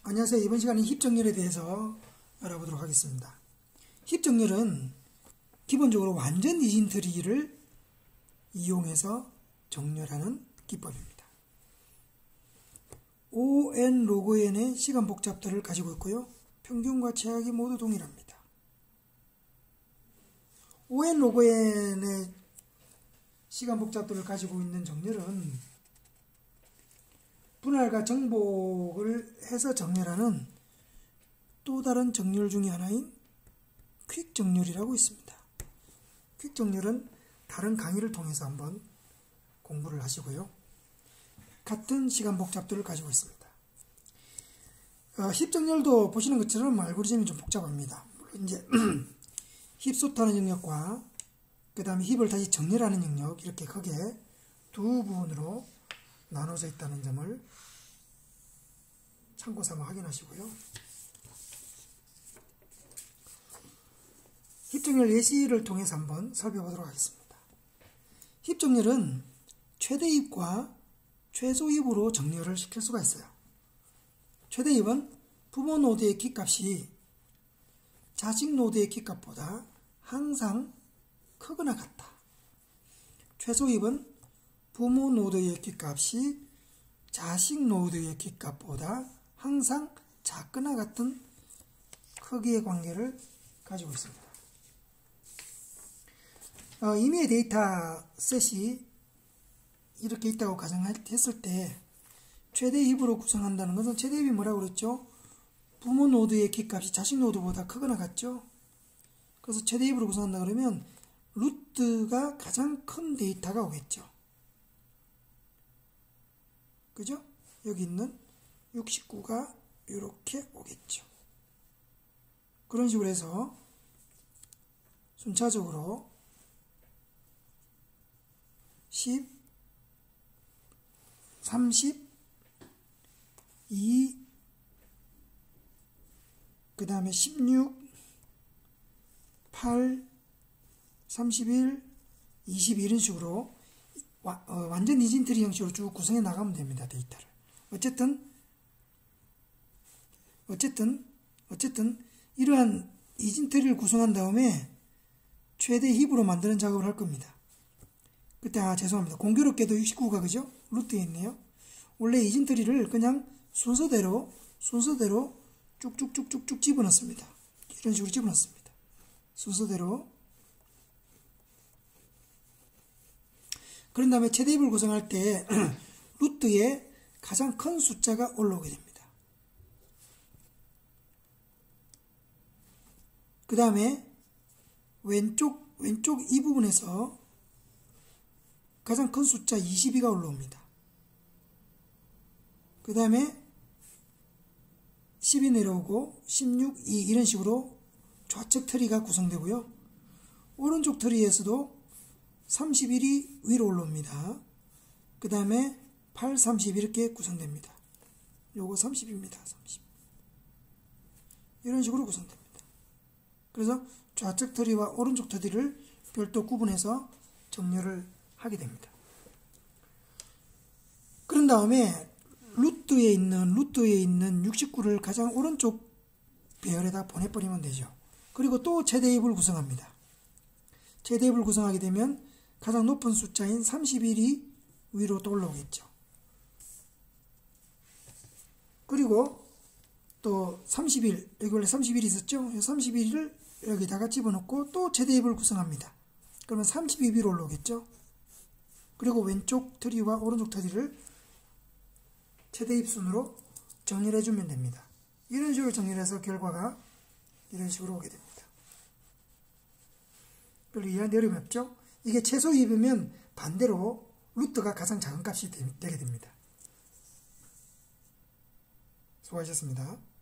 안녕하세요. 이번 시간에 힙정렬에 대해서 알아보도록 하겠습니다. 힙정렬은 기본적으로 완전 이진트리를 이용해서 정렬하는 기법입니다. ON 로그 N의 시간 복잡도를 가지고 있고요. 평균과 최악이 모두 동일합니다. ON 로그 N의 시간 복잡도를 가지고 있는 정렬은 분할과 정복을 해서 정렬하는 또 다른 정렬 중의 하나인 퀵 정렬이라고 있습니다. 퀵 정렬은 다른 강의를 통해서 한번 공부를 하시고요. 같은 시간 복잡도를 가지고 있습니다. 힙 정렬도 보시는 것처럼 알고리즘이 좀 복잡합니다. 물론 이제 힙소트하는 영역과 그 다음에 힙을 다시 정렬하는 영역, 이렇게 크게 두 부분으로 나눠져 있다는 점을 참고 삼아 확인하시고요. 힙정렬 예시를 통해서 한번 살펴보도록 하겠습니다. 힙정렬은 최대 힙과 최소 힙으로 정렬을 시킬 수가 있어요. 최대 힙은 부모 노드의 키값이 자식 노드의 키값보다 항상 크거나 같다. 최소 힙은 부모 노드의 키값이 자식 노드의 키값보다 항상 작거나 같은 크기의 관계를 가지고 있습니다. 임의의 데이터 셋이 이렇게 있다고 가정했을 때 최대 힙으로 구성한다는 것은 최대 힙이 뭐라고 그랬죠? 부모 노드의 키값이 자식 노드보다 크거나 같죠? 그래서 최대 힙으로 구성한다 그러면 루트가 가장 큰 데이터가 오겠죠. 그죠? 여기 있는 69가 이렇게 오겠죠. 그런 식으로 해서 순차적으로 10, 30, 2, 그 다음에 16, 8, 31, 20 이런 식으로 완전 이진트리 형식으로 쭉 구성해 나가면 됩니다. 데이터를. 어쨌든 이러한 이진트리를 구성한 다음에 최대 힙으로 만드는 작업을 할 겁니다. 그때 죄송합니다. 공교롭게도 69가 그죠? 루트에 있네요. 원래 이진트리를 그냥 순서대로 쭉쭉쭉쭉쭉 집어넣습니다. 이런 식으로 집어넣습니다. 순서대로. 그런 다음에 최대 힙을 구성할 때 루트에 가장 큰 숫자가 올라오게 됩니다. 그 다음에 왼쪽 이 부분에서 가장 큰 숫자 22가 올라옵니다. 그 다음에 10이 내려오고 16, 2 이런 식으로 좌측 트리가 구성되고요. 오른쪽 트리에서도 31이 위로 올라옵니다. 그 다음에 8, 30 이렇게 구성됩니다. 요거 30입니다. 30. 이런 식으로 구성됩니다. 그래서 좌측 트리와 오른쪽 트리를 별도 구분해서 정렬을 하게 됩니다. 그런 다음에 루트에 있는 69를 가장 오른쪽 배열에다 보내버리면 되죠. 그리고 또 최대 힙을 구성합니다. 최대 힙을 구성하게 되면 가장 높은 숫자인 31이 위로 또 올라오겠죠. 그리고 또 31, 여기 원래 31이 있었죠? 31을 여기다가 집어넣고 또 최대 힙을 구성합니다. 그러면 32 위로 올라오겠죠? 그리고 왼쪽 트리와 오른쪽 트리를 최대 힙 순으로 정렬해주면 됩니다. 이런 식으로 정렬해서 결과가 이런 식으로 오게 됩니다. 별로 이해하는데 어려움이 없죠? 이게 최소 힙이면 반대로 루트가 가장 작은 값이 되게 됩니다. 수고하셨습니다.